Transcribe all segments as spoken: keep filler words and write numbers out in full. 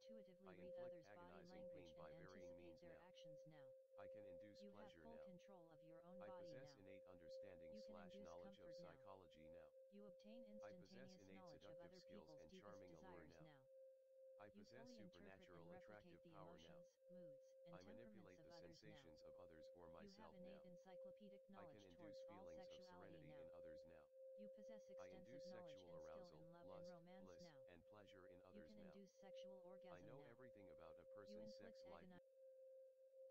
intuitively I read inflict others' body agonizing language pain and by varying anticipate means their now. actions now. I can induce You have pleasure full now. control of your own I body possess now. innate understanding You can slash induce knowledge of comfort now. psychology now. You obtain I possess instantaneous innate knowledge of seductive other skills people's and deepest charming allure desires now. now. I You possess fully interpret and supernatural replicate attractive the power now. emotions, moods, and I temperaments manipulate of the others now. sensations of others or You have myself innate now. encyclopedic I can knowledge induce towards all feelings of sexuality serenity now. in others now. You possess I extensive induce knowledge sexual and skill arousal, in love and lust, romance bliss, now. and pleasure in You others can now. induce sexual I orgasm know now. everything about a You person's inflict sex life. agonizing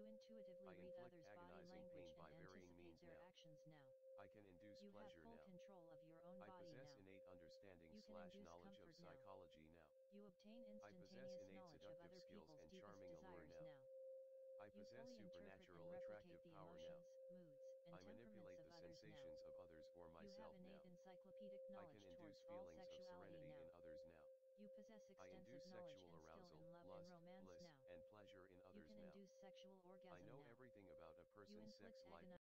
You intuitively I read inflict others' body agonizing language pain and by varying anticipate means their now. actions now. I can induce You have pleasure full now. control of your own I body possess now. innate understanding You can slash induce knowledge of comfort now. psychology now. You obtain I possess instantaneous innate knowledge of seductive other skills people's and deepest charming allure desires now. now. I You possess fully interpret and supernatural replicate attractive the power now. emotions, moods, and I temperaments manipulate of the others now. sensations of others or You have myself innate now. encyclopedic I can knowledge induce towards all feelings of sexuality serenity now. in others now. You possess I extensive induce knowledge sexual and skill arousal, in love and lust, romance bliss, now. and pleasure in You others can now. induce sexual I orgasm know now. everything about a You person's inflict sex life. agonizing